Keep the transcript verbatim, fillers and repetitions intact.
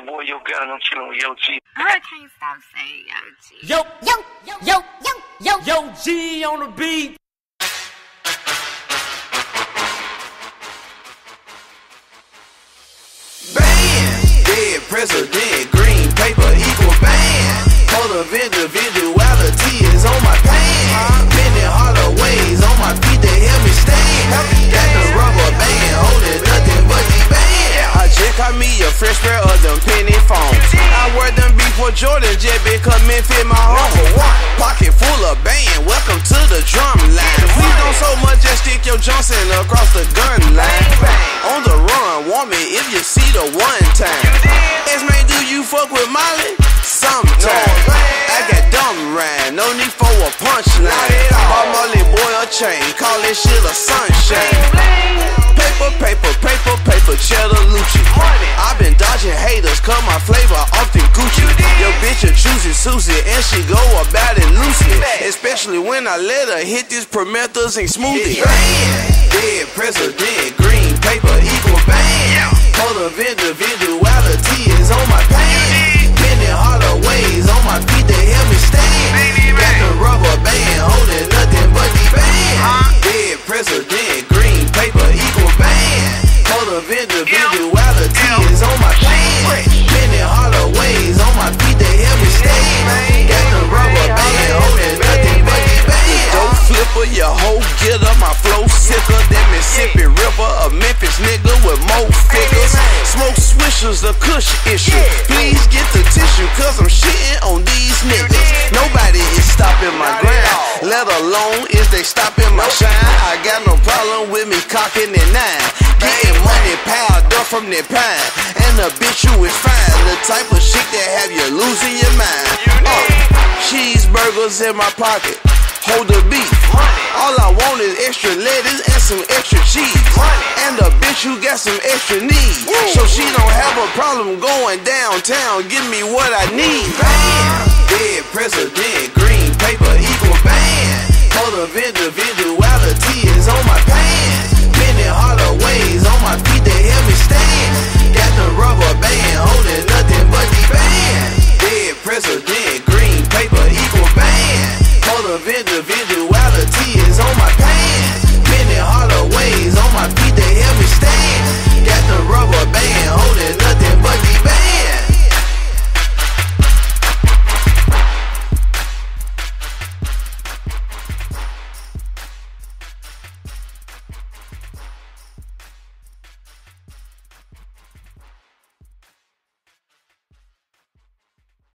your boy, Yo God, and I'm chilling with Yo G. I can't stop saying Yo G. Yo, yo, yo, yo, yo, yo, Yo G on the beat. Band, dead president, green paper equal band. Hold of individuality is on my pants. Bending harder ways on my feet to help me stand. Got the rubber band holding nothing but the band. I just caught me a fresh pair of them penny phones. I wear them before Jordan just because men fit my home. Pocket full of band, welcome to the drum line. Please don't so much just stick your Johnson across the gun line. On the run, want me if you see the one time. S-Man, do you fuck with Molly? Sometimes. I got dumb rhyme, no need for a punchline. Bought Molly boy a chain, call this shit a sunshine. Paper, paper, paper, paper, cheddar Lucci. I've been dodging haters, cut my flavor often Gucci. Your bitch a choosy Susie, and she go about it loosely. Especially when I let her hit this promethazine smoothie. Dead president, green paper equal band. Hold of individuality is on my pants. Bending harder ways on my feet to help me stand. Got the rubber band holding nothing but the band. Dead president, green paper equal band. Hold of individuality is on my pants. Bending harder ways on my feet to help me stand. Got the rubber band holding nothing but the band. Dope flipper, your hoe get up, my flow sicker than Mississippi River. A Memphis nigga with more figures. Smoke swishers, the kush issue. Please get the tissue, cause I'm shitting on these niggas. Nobody is stopping my grind, let alone is they stopping my shine. I got no problem with me cocking at nine. Getting money piled up from that pine. And the bitch you is fine, the type of shit that have you losing your mind. uh, Cheeseburgers in my pocket, hold the beef. All I want is extra lettuce and some extra cheese. And the bitch who got some extra needs, so she don't have a problem going downtown. Give me what I need. Band, dead president, green paper equal band. Hold of individual